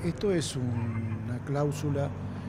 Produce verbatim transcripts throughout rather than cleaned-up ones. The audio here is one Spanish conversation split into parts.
esto es un- una cláusula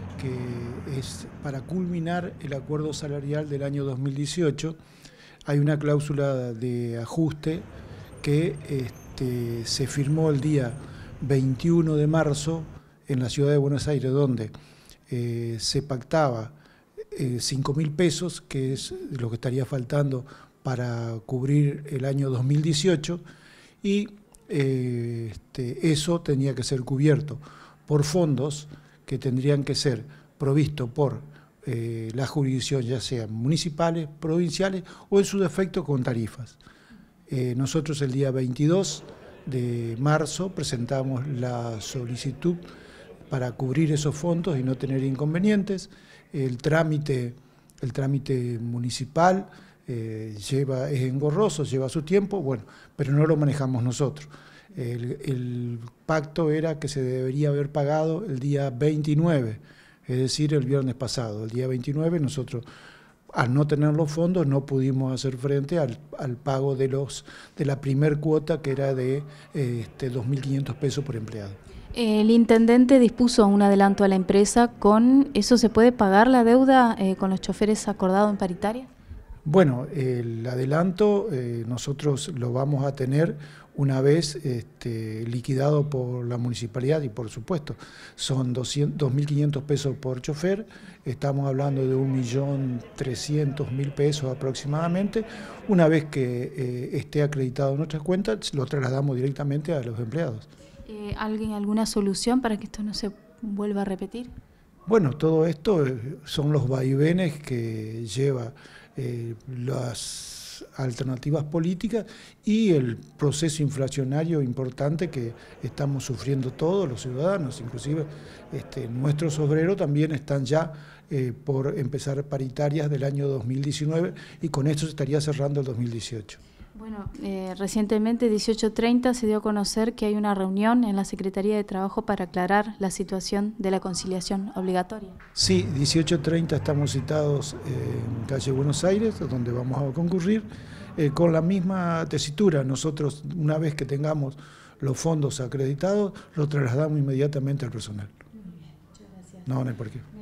que es para culminar el acuerdo salarial del año dos mil dieciocho. Hay una cláusula de ajuste que este, se firmó el día veintiuno de marzo en la ciudad de Buenos Aires, donde eh, se pactaba eh, cinco mil pesos, que es lo que estaría faltando para cubrir el año dos mil dieciocho, y eh, este, eso tenía que ser cubierto por fondos que tendrían que ser provistos por eh, la jurisdicción, ya sean municipales, provinciales o en su defecto con tarifas. Eh, nosotros el día veintidós de marzo presentamos la solicitud para cubrir esos fondos y no tener inconvenientes. El trámite, el trámite municipal eh, lleva, es engorroso, lleva su tiempo, bueno, pero no lo manejamos nosotros. El, el pacto era que se debería haber pagado el día veintinueve, es decir, el viernes pasado. El día veintinueve nosotros, al no tener los fondos, no pudimos hacer frente al, al pago de, los, de la primer cuota, que era de eh, este, dos mil quinientos pesos por empleado. El intendente dispuso un adelanto a la empresa. ¿Con eso se puede pagar la deuda eh, con los choferes acordado en paritaria? Bueno, el adelanto eh, nosotros lo vamos a tener una vez este, liquidado por la municipalidad y por supuesto son dos mil quinientos pesos por chofer, estamos hablando de un millón trescientos mil pesos aproximadamente. Una vez que eh, esté acreditado en nuestras cuentas, lo trasladamos directamente a los empleados. Eh, ¿Alguien, alguna solución para que esto no se vuelva a repetir? Bueno, todo esto son los vaivenes que lleva eh, las alternativas políticas y el proceso inflacionario importante que estamos sufriendo todos los ciudadanos, inclusive este, nuestros obreros también están ya eh, por empezar paritarias del año dos mil diecinueve y con esto se estaría cerrando el dos mil dieciocho. Bueno, eh, recientemente, dieciocho treinta, se dio a conocer que hay una reunión en la Secretaría de Trabajo para aclarar la situación de la conciliación obligatoria. Sí, dieciocho treinta estamos citados en calle Buenos Aires, donde vamos a concurrir, eh, con la misma tesitura. Nosotros, una vez que tengamos los fondos acreditados, los trasladamos inmediatamente al personal. Muy bien, muchas gracias. No, no hay por qué.